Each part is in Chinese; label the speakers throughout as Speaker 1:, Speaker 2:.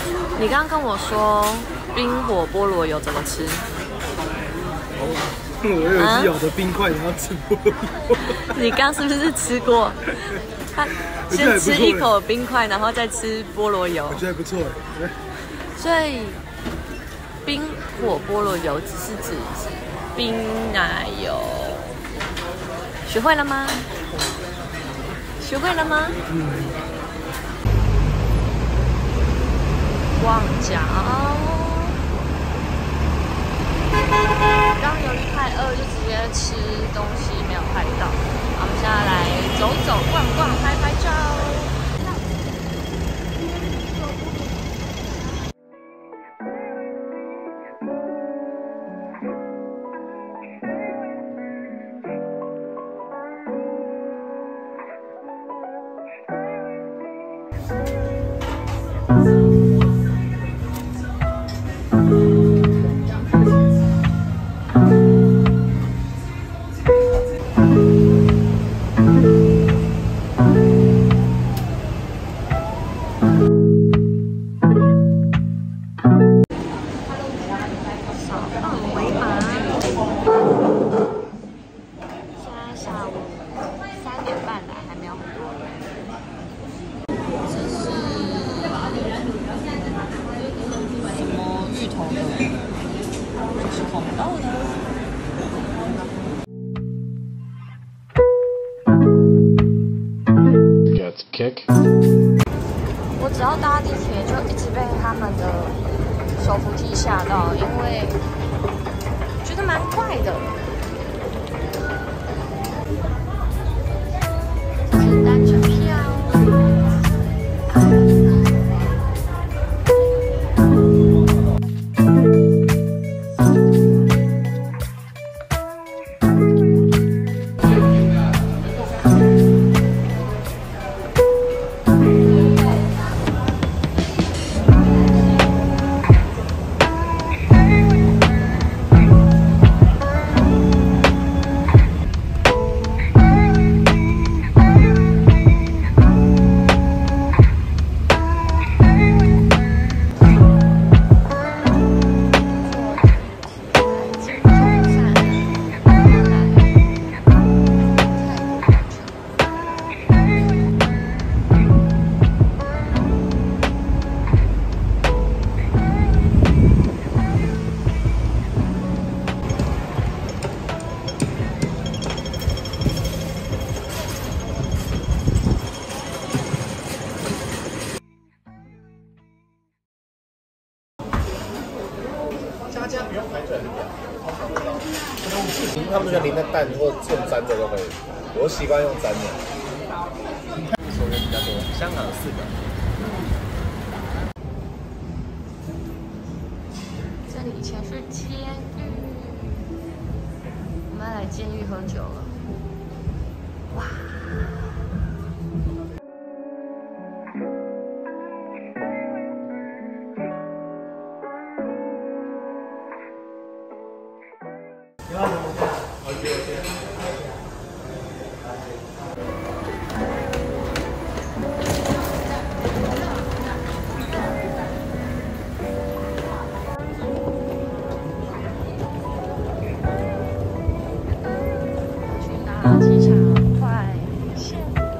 Speaker 1: 你刚刚跟我说冰火菠萝油怎么吃？
Speaker 2: 我有只咬着冰块，然后吃菠萝油。
Speaker 1: 你刚是不是吃过？他先吃一口冰块，然后再吃菠萝油。
Speaker 2: 我觉得不错哎。
Speaker 1: 所以冰火菠萝油只是指冰奶油。学会了吗？学会了吗？旺角。刚由于太饿，就直接吃东西，没有拍到。我们现在来走走逛逛，拍拍照。我只要搭地铁就一直被他们的手扶梯吓到，因为觉得蛮快的。这是单程票。
Speaker 3: 他们就淋的蛋或用沾的都可以，我习惯用沾的。熟人比较多，香港有4个。
Speaker 1: 这里以前是监狱，我们要来监狱喝酒了。哇！机场快线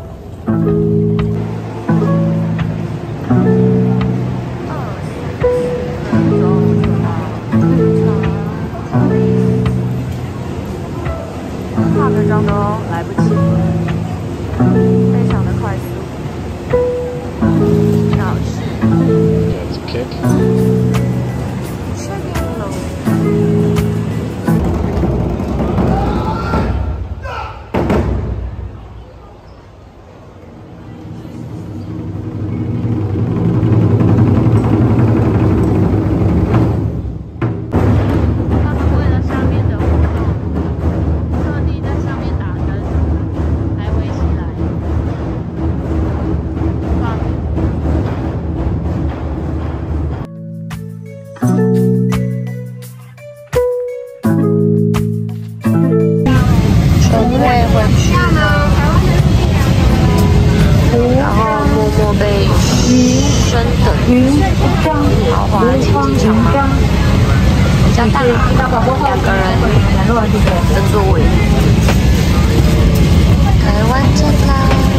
Speaker 1: 化个妆都来不及，非常的快速。老师，确定了。然后默默被真的豪华经济舱吗？比较大，2个人的座位。台湾见啦！